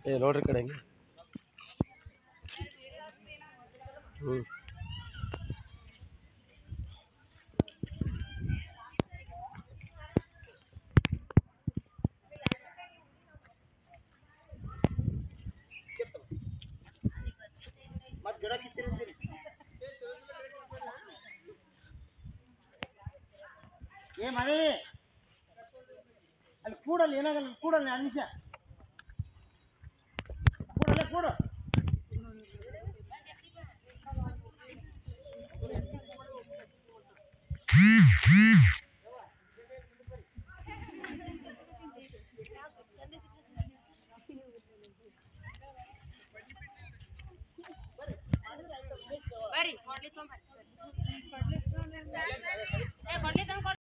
ಏ ನೋಡ್ರಿ ಕಡೆ ಹಂಗೆ ಹ್ಞೂ ಮತ್ತೆ ಗಿಡ ಕಿತ್ತಿರ್ತೀರಿ ಏ ಮನೆ ಅಲ್ಲಿ ಕೂಡಲ್ಲಿ ಏನಾಗಲ್ಲ ಕೂಡಲ್ಲಿ 2 ನಿಮಿಷ ಕೂಡಲ್ಲೇ ಕೂಡು